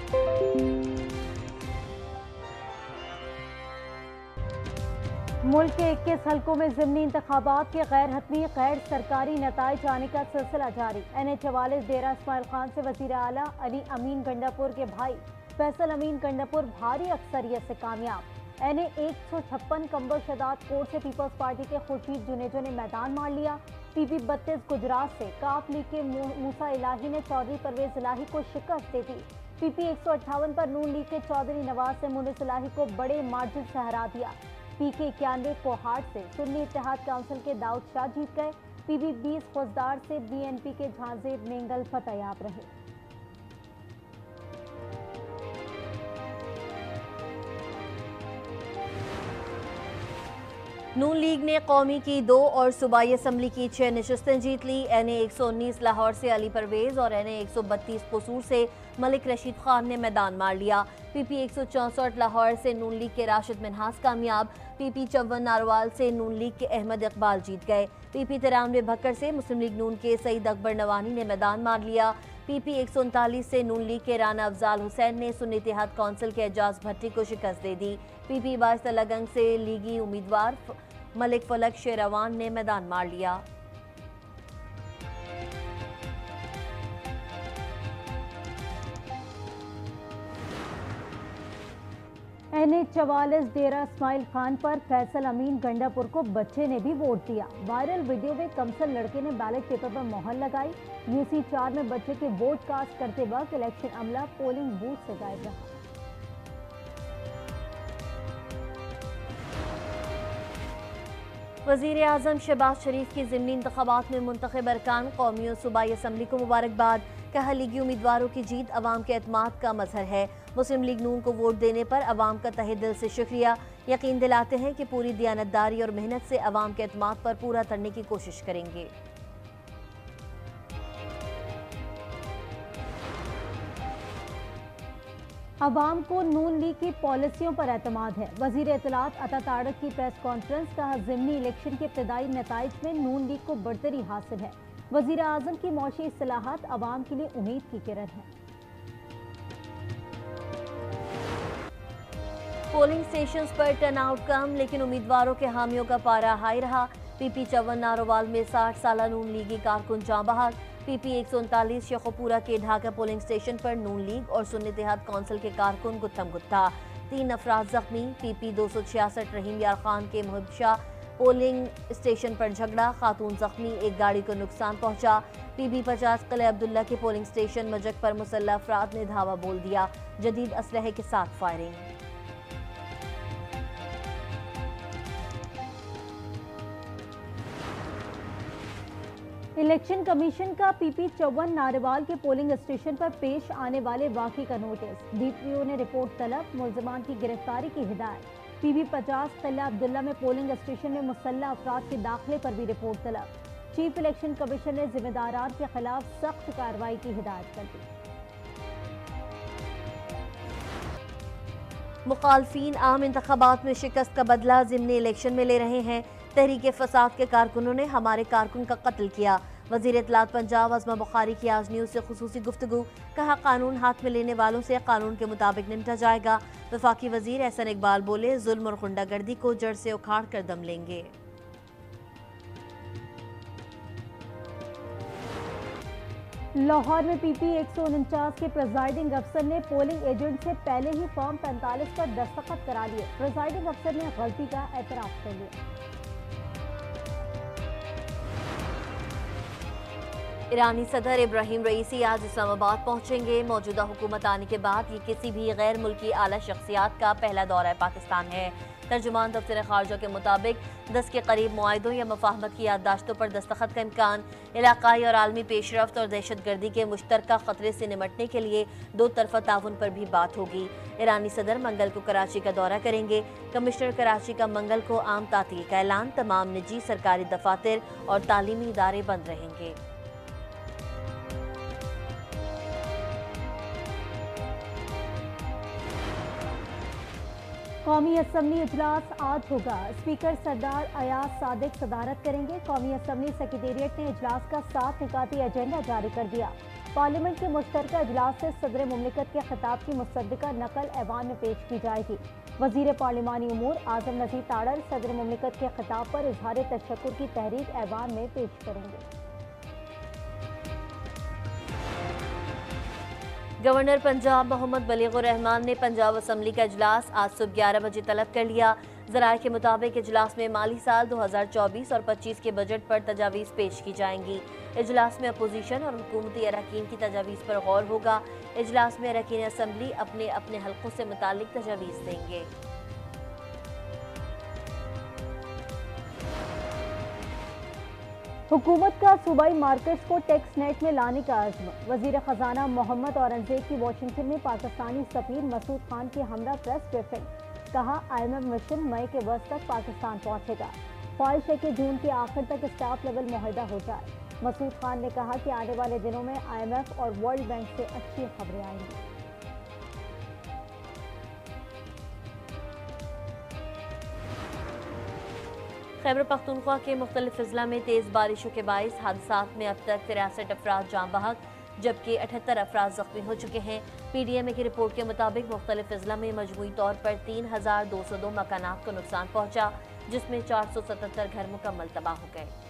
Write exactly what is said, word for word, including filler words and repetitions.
मुल्क के इक्कीस हल्कों में ज़िमनी इंतखाबात के गैर हतमी गैर सरकारी नताइज आने का सिलसिला जारी। एन ए चवालीस डेरा इस्माइल खान से वज़ीर आला अली अमीन गंडापुर के भाई फैसल अमीन गंडापुर भारी अक्सरियत से कामयाब। एन ए एक सौ छप्पन कम्बर शदाद कोर्ट से पीपल्स पार्टी के खुर्शीद जुनेजो ने मैदान मार लिया। पी पी बत्तीस गुजरात से काफ लीग के मूसा इलाही ने चौधरी परवेज इलाही को शिकस्त दे दी। पी पी एक सौ अट्ठावन पर नून लीग के चौधरी नवाज से मुनिस इलाही को बड़े मार्जिन से हरा दिया। पी के इक्यानवे कोहाट से सुन्नी इत्तेहाद काउंसिल के दाऊद शाह जीत गए। पी बी बीस फौजदार से बी एन पी के झांजेब नेंगल फतेहयाब रहे। नून लीग ने कौमी की दो और सूबाई असम्बली की छह नशस्तें जीत ली। एन ए एक सौ उन्नीस लाहौर से अली परवेज और एन ए एक सौ बत्तीस कसूर से मलिक रशीद खान ने मैदान मार लिया। पी पी एक सौ चौंसठ लाहौर से नून लीग के राशिद मिनहास कामयाब। पी पी चौवन नारवाल से नून लीग के अहमद इकबाल जीत गए। पी पी तिरानवे भक्कर से मुस्लिम लीग नून के सईद अकबर नवानी ने मैदान मार लिया। पी पी एक सौ उनतालीस से नून लीग के राना अफजाल हुसैन ने सुन्नी इत्तेहाद काउंसिल के एजाज भट्टी को शिकस्त दे दी। पी पी बाईस तलगंग से लीगी उम्मीदवार मलिक फलक शेरवान ने मैदान मार लिया। एन ए चवालीस डेरा इस्माइल खान पर फैसल अमीन गंडापुर को बच्चे ने भी वोट दिया। वायरल वीडियो में कमसल लड़के ने बैलेट पेपर पर मोहर लगाई। यू सी चार में बच्चे के वोट कास्ट करते वक्त इलेक्शन अमला पोलिंग बूथ से गायब रहा। वज़ीर आज़म शहबाज शरीफ की ज़िमनी इंतख़ाबात में मुंतख़ब अरकान कौमी और सूबाई असम्बली को मुबारकबाद। कहा लीगी उम्मीदवारों की जीत अवाम के एतमाद का मजहर है। मुस्लिम लीग नून को वोट देने पर अवाम का तहे दिल से शुक्रिया। यकीन दिलाते हैं कि पूरी दियानतदारी और मेहनत से अवाम के एतमाद पर पूरा करने की कोशिश करेंगे। अवाम को नून लीग की पॉलिसियों पर एतमाद है। वजीर इत्तलात अता तारक की प्रेस कॉन्फ्रेंस। कहा ज़िमनी इलेक्शन के इब्तदाई नताइज में नून लीग को बढ़तरी हासिल है। वजीर आज़म की मौशी इस्लाहात अवाम के लिए उम्मीद की किरण है। पोलिंग स्टेशंस पर टर्नआउट कम लेकिन उम्मीदवारों के हामियों का पारा हाई रहा। पी पी चौवन नारोवाल में साठ साल नून लीगी कारकुन जाँ बहाल। पी पी एक सौ उनतालीस शेखोपुरा के ढाका पोलिंग स्टेशन पर नून लीग और सुन्नी इत्तेहाद काउंसिल के कारकुन गुत्थम गुत्था। तीन अफराद जख्मी। पी पी दो सौ छियासठ रहीम यार खान के मुहिब शाह पोलिंग स्टेशन पर झगड़ा, खातून जख्मी, एक गाड़ी को नुकसान पहुंचा। पी बी पचास किले अब्दुल्ला के पोलिंग स्टेशन मजक पर मुसल्लह अफराद ने धावा बोल दिया। जदीद असलहे के साथ फायरिंग। इलेक्शन कमीशन का पी पी चौवन नारेवाल के पोलिंग स्टेशन पर पेश आने वाले वाक़े का नोटिस। डी पी ओ ने रिपोर्ट तलब, मुलजमान की गिरफ्तारी की हिदायत। पी बी पचास किला अब्दुल्ला में पोलिंग स्टेशन में मुसल्लह अफराद के दाखिले पर भी रिपोर्ट तलब। चीफ इलेक्शन कमीशन ने जिम्मेदारान के खिलाफ सख्त कार्रवाई की हिदायत कर दी। मुखालफीन आम इंतखाबात में शिकस्त का बदला ज़िमनी इलेक्शन में ले रहे हैं। तहरीक फसाद के कारकुनों ने हमारे कारकुन का कत्ल किया। वज़ीर इत्तलात पंजाब अज़मा बुखारी की आज न्यूज़ से खुसूसी गुफ्तगू। कहा कानून हाथ में लेने वालों से कानून के मुताबिक निपटा जाएगा। वफाकी वज़ीर एहसन इकबाल बोले जुल्म और गुंडागर्दी को जड़ से उखाड़ कर दम लेंगे। लाहौर में पी पी एक सौ उनचास के प्रेजाइडिंग अफसर ने पोलिंग एजेंट से पहले ही फॉर्म पैंतालीस पर दस्तखत करा लिए। प्रेजाइडिंग अफसर ने गलती का एतराफ़ कर लिया। ईरानी सदर इब्राहिम रईसी आज इस्लामाबाद पहुंचेंगे। मौजूदा हुकूमत आने के बाद ये किसी भी गैर मुल्की आला शख्सियात का पहला दौरा पाकिस्तान है। तर्जुमान दफ्तर खारजा के मुताबिक दस के करीब मुआहिदों या मफाहमत की याददाश्तों पर दस्तखत का इम्कान। इलाकाई और आलमी पेशरफ्त और दहशत गर्दी के मुश्तरका खतरे से निमटने के लिए दो तरफा ताउन पर भी बात होगी। ईरानी सदर मंगल को कराची का दौरा करेंगे। कमिश्नर कराची का मंगल को आम तातील का ऐलान। तमाम निजी सरकारी दफातर और तालीमी इदारे बंद रहेंगे। कौमी असम्बली इजलास आज होगा। स्पीकर सरदार अयाज सादिक सदारत करेंगे। कौमी असम्बली सेक्रेटेरिएट ने इजलास का सात निकाती एजेंडा जारी कर दिया। पार्लियामेंट के मुश्तरका इजलास से सदर मुमलिकत के खिताब की मुसद्दका नकल ऐवान में पेश की जाएगी। वजीर पार्लिमानी उमूर आजम नज़ीर ताड़र सदर मुमलिकत के खिताब पर इजहार तशक्कुर की तहरीक ऐवान में पेश करेंगे। गवर्नर पंजाब मोहम्मद बलीगुर रहमान ने पंजाब असम्बली का इजलास आज सुबह ग्यारह बजे तलब कर लिया। ज़राए के मुताबिक इजलास में माली साल दो हज़ार चौबीस और पच्चीस के बजट पर तजावीज़ पेश की जाएंगी। इजलास में अपोजिशन और हुकूमती अरकान की तजावीज़ पर गौर होगा। इजलास में अरकान असम्बली अपने अपने हल्कों से मुतालिक तजावीज़ देंगे। हुकूमत का सूबाई मार्केट्स को टैक्स नेट में लाने का अज़्म। वजीर खजाना मोहम्मद औरंगजेब की वाशिंगटन में पाकिस्तानी सफीर मसूद खान की हमरा प्रेस ब्रीफिंग। कहा, आई एम एफ मिशन मई के वस्त तक पाकिस्तान पहुंचेगा। ख्वाहिश है कि जून के आखिर तक स्टाफ लेवल मुआहदा हो जाए। मसूद खान ने कहा कि आने वाले दिनों में आई एम एफ और वर्ल्ड बैंक से अच्छी खबरें आएंगी। खैबर पख्तूनख्वा के मुख्तलिफ अजला में तेज़ बारिशों के बाइस हादसात में अब तक तिरासठ अफराद जाँ बहक जबकि अठहत्तर अफराद जख्मी हो चुके हैं। पी डी एम ए की रिपोर्ट के मुताबिक मुख्तलिफ अजला में मजमूई तौर पर तीन हजार दो सौ दो मकानात को नुकसान पहुँचा, जिसमें चार सौ सतहत्तर घर मुकम्मल तबाह हो गए।